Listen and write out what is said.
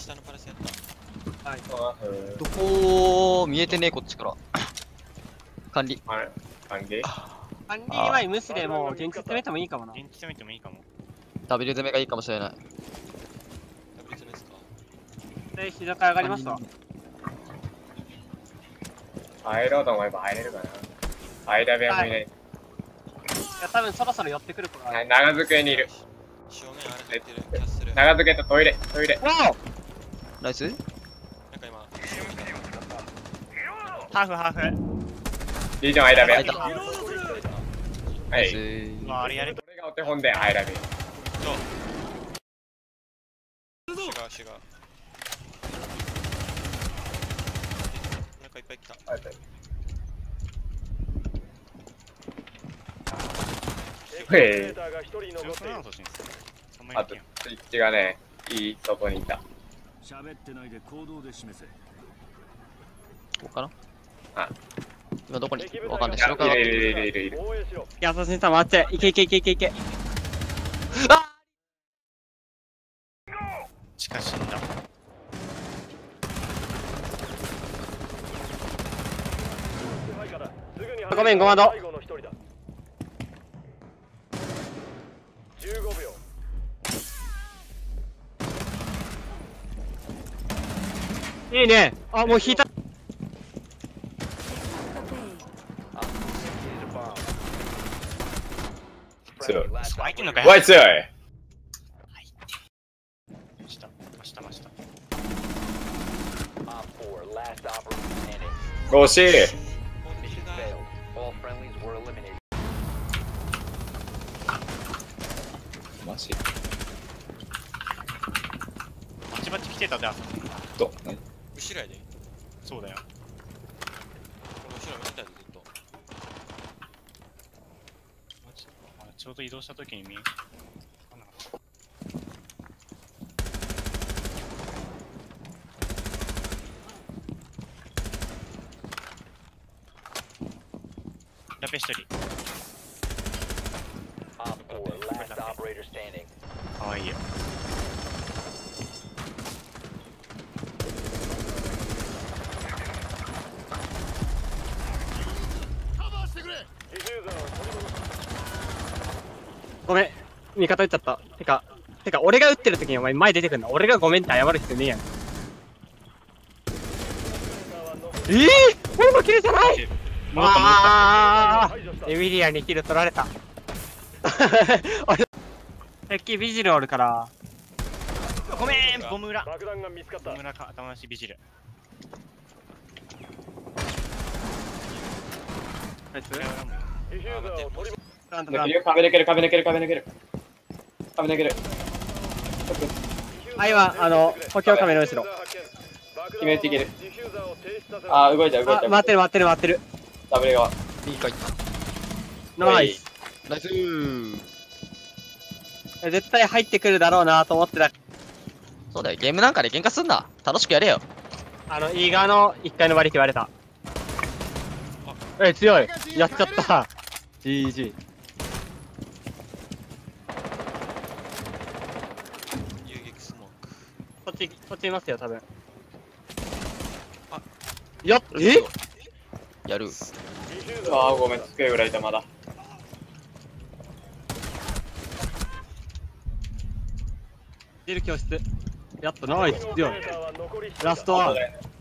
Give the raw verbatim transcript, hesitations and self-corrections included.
下のパレスやった。 はい。 どこ見えてねえ、こっちから。管理。 はい。管理管理前無視でもう現地攻めてもいいかもな。 現地攻めてもいいかも。 W 攻めがいいかもしれない。 ダブルツですか。 で、日高上がりました。 入ろうと思えば入れるかな。間部屋もいない。 いや、多分そろそろ寄ってくる子が。 はい、長机にいる。 正面あれ入ってる。キャッスル。 長机とトイレ、トイレ。 ナイス。 なんか今、 ハーフハーフ。 リージョン間部屋。 間はナイい。 ス。 うわあれやれ。 これがお手本で間部屋。 そう。シュガーシュガー。なんかいっぱい来た。 はい。へ強くなのとしんす。そんなにあと、スイッチがね、いい外にいた。 喋ってないで行動で示せ。 ここかな。 あ、 今どこにわかんない。 いや白川いるいるいるいるいる。 いや、そう先生待って。いけいけいけいけいけ。 地下死んだ。 ごめん、ごまど。いいね。あ、もう引いた。 強い。 空いてんのかよ。 わい強い。 下、下、下。 惜しい。マジバチバチ来てたで、あそこ。 ど何後ろやで。 そうだよ。 この後ろ見てたでずっと。 あちょうど移動した時に見え。ラペ一人。かわいいよ。 ごめん。味方撃っちゃった。てか、てか、俺が撃ってる時にお前前出てくんだ。俺がごめんって謝る必要ねえやん。えぇ、ー、俺のキルじゃない。 戻った戻った。 あー、エミリアにキル取られた。俺、さっきビジルおるから。 ごめん、ボム裏。ボム裏か、頭なしビジル。 ナイス。 抜けるよ、壁抜ける、壁抜ける、壁抜ける。壁抜ける。 あ、今、あの、補強カメラ後ろ。 決めていける。あー、動いた、動いあ、 た。 待ってる待ってる待ってる。 ダブル側。 いいかい。 ナイス。 ナイスー。 絶対入ってくるだろうなと思ってた。 そうだよ、ゲームなんかで喧嘩すんな。楽しくやれよ。 あの、いい側のいっかいの馬力割れた。え、強い。やっちゃった。ジージー。 遊撃スモーク。 こっち、こっちいますよ、多分。 あ、 やっ、えやる。 あー、ごめん、机裏いた、まだ。 出る教室。やった、ナイス。強い。ラストワン。